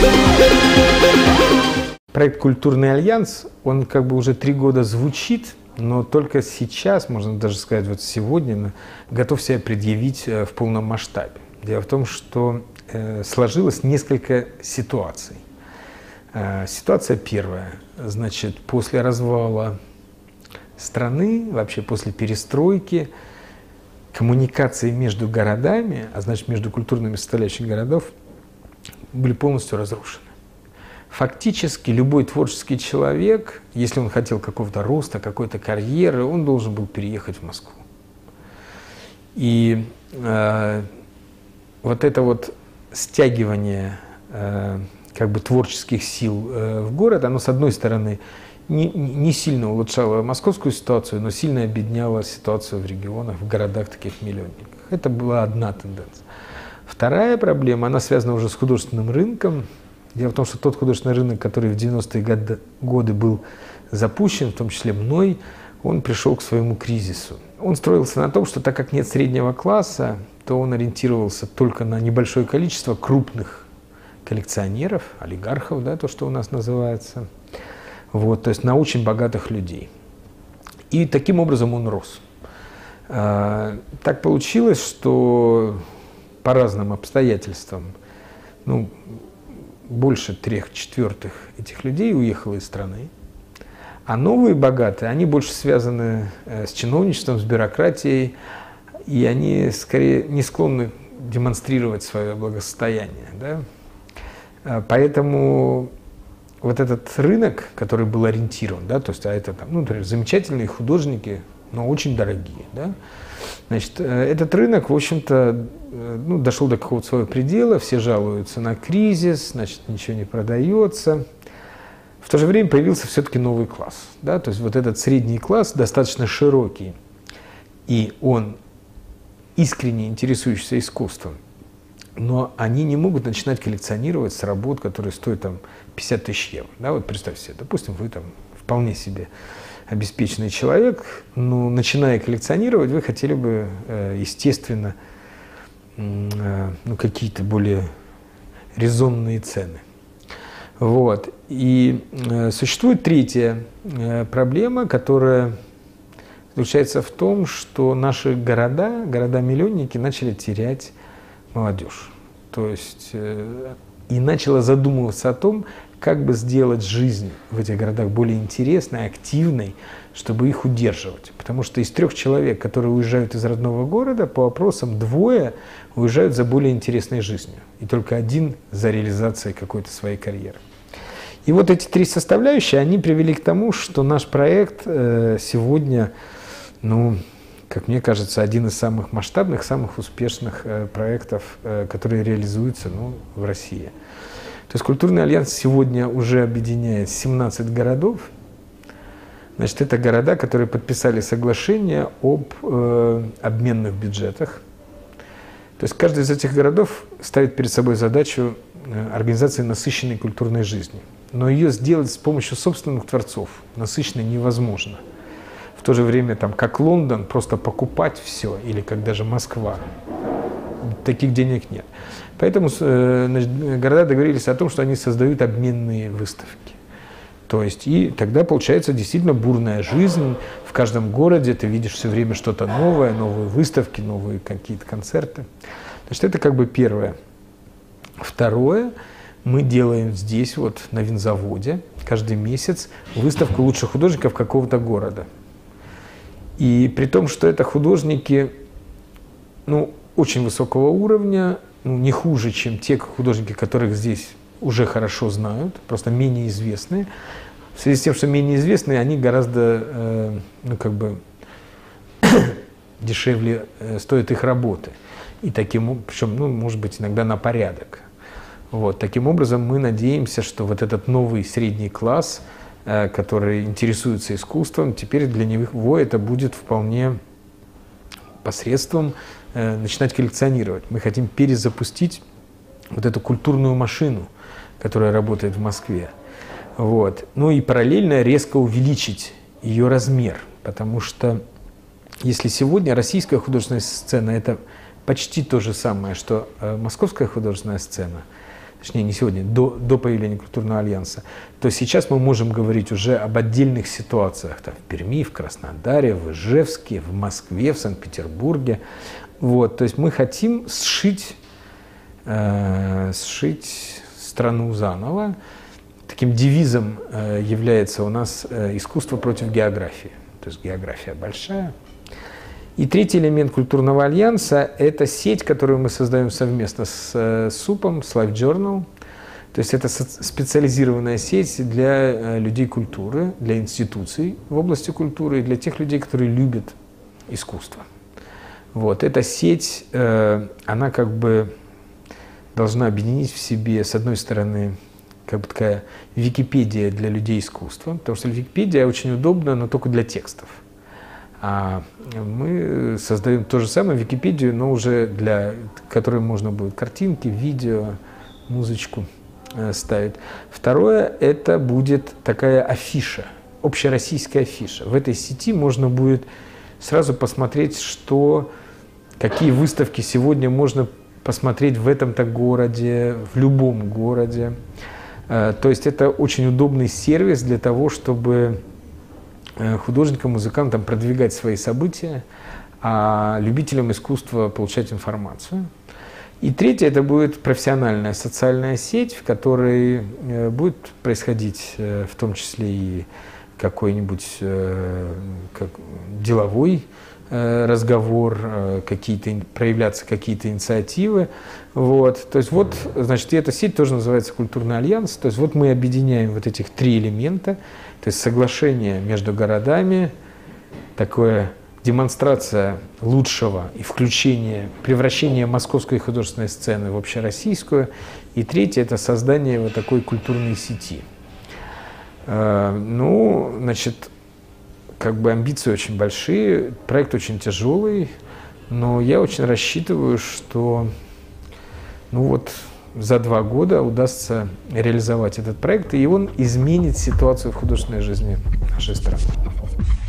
Проект «Культурный альянс», он как бы уже 3 года звучит, но только сейчас, можно даже сказать, вот сегодня, готов себя предъявить в полном масштабе. Дело в том, что сложилось несколько ситуаций. Ситуация первая. Значит, после развала страны, вообще после перестройки, коммуникации между городами, а значит, между культурными составляющими городов, были полностью разрушены. Фактически любой творческий человек, если он хотел какого-то роста, какой-то карьеры, он должен был переехать в Москву. И вот это вот стягивание как бы творческих сил в город, оно, с одной стороны, не сильно улучшало московскую ситуацию, но сильно обедняло ситуацию в регионах, в городах таких миллионниках. Это была одна тенденция. Вторая проблема, она связана уже с художественным рынком. Дело в том, что тот художественный рынок, который в 90-е годы был запущен, в том числе мной, он пришел к своему кризису. Он строился на том, что так как нет среднего класса, то он ориентировался только на небольшое количество крупных коллекционеров, олигархов, да, то, что у нас называется, вот, то есть на очень богатых людей. И таким образом он рос. Так получилось, что по разным обстоятельствам, больше 3/4 этих людей уехало из страны, а новые богатые, они больше связаны с чиновничеством, с бюрократией, и они скорее не склонны демонстрировать свое благосостояние. Да? Поэтому вот этот рынок, который был ориентирован, да, то есть, это там, например, замечательные художники, но очень дорогие, да? Значит, этот рынок, в общем-то, дошел до какого-то своего предела, все жалуются на кризис, значит, ничего не продается. В то же время появился все-таки новый класс, да? То есть вот этот средний класс достаточно широкий, и он искренне интересующийся искусством, но они не могут начинать коллекционировать с работ, которые стоят там 50 000 евро. Да? Вот представьте себе, допустим, вы там вполне себе обеспеченный человек, но начиная коллекционировать, вы хотели бы, естественно, какие-то более резонные цены. Вот. И существует третья проблема, которая заключается в том, что наши города-миллионники начали терять молодежь. То есть и начала задумываться о том, как бы сделать жизнь в этих городах более интересной, активной, чтобы их удерживать. Потому что из 3 человек, которые уезжают из родного города, по опросам 2 уезжают за более интересной жизнью. И только 1 за реализацией какой-то своей карьеры. И вот эти 3 составляющие, они привели к тому, что наш проект сегодня, как мне кажется, один из самых масштабных, самых успешных проектов, которые реализуются в России. То есть «Культурный альянс» сегодня уже объединяет 17 городов. Значит, это города, которые подписали соглашение об обменных бюджетах. То есть каждый из этих городов ставит перед собой задачу организации насыщенной культурной жизни. Но ее сделать с помощью собственных творцов насыщенной невозможно. В то же время, как Лондон, просто покупать все, или как даже Москва, таких денег нет. Поэтому города договорились о том, что они создают обменные выставки. То есть, и тогда получается действительно бурная жизнь. В каждом городе ты видишь все время что-то новое, новые выставки, новые какие-то концерты. Значит, это как бы первое. Второе, мы делаем здесь, вот на винзаводе, каждый месяц выставку лучших художников какого-то города. И при том, что это художники, очень высокого уровня, не хуже, чем те художники, которых здесь уже хорошо знают, просто менее известные. В связи с тем, что менее известные, они гораздо, дешевле стоят их работы. И причем, может быть, иногда на порядок. Вот. Таким образом, мы надеемся, что вот этот новый средний класс, который интересуется искусством, теперь для него это будет вполне посредством начинать коллекционировать. Мы хотим перезапустить вот эту культурную машину, которая работает в Москве. Вот. И параллельно резко увеличить ее размер, потому что если сегодня российская художественная сцена – это почти то же самое, что московская художественная сцена, точнее не сегодня, до появления культурного альянса, то сейчас мы можем говорить уже об отдельных ситуациях там, в Перми, в Краснодаре, в Ижевске, в Москве, в Санкт-Петербурге. Вот, то есть мы хотим сшить страну заново. Таким девизом является у нас искусство против географии. То есть география большая. И третий элемент культурного альянса – это сеть, которую мы создаем совместно с СУПом, с Life Journal. То есть это специализированная сеть для людей культуры, для институций в области культуры и для тех людей, которые любят искусство. Вот. Эта сеть, она как бы должна объединить в себе, с одной стороны, как бы такая Википедия для людей искусства, потому что Википедия очень удобна, но только для текстов. А мы создаем то же самое, Википедию, но уже для которой можно будет картинки, видео, музычку ставить. Второе, это будет такая афиша, общероссийская афиша. В этой сети можно будет сразу посмотреть, какие выставки сегодня можно посмотреть в этом-то городе, в любом городе. То есть это очень удобный сервис для того, чтобы художникам, музыкантам продвигать свои события, а любителям искусства получать информацию. И третье, это будет профессиональная социальная сеть, в которой будет происходить в том числе и какой-нибудь деловой разговор, проявляться какие-то инициативы. Вот. То есть вот, значит, и эта сеть тоже называется культурный альянс. То есть вот мы объединяем вот этих три элемента. То есть соглашение между городами, такое демонстрация лучшего и превращение московской художественной сцены в общероссийскую. И третье – это создание вот такой культурной сети. Ну, значит, как бы амбиции очень большие, проект очень тяжелый, но я очень рассчитываю, что за 2 года удастся реализовать этот проект, и он изменит ситуацию в художественной жизни нашей страны.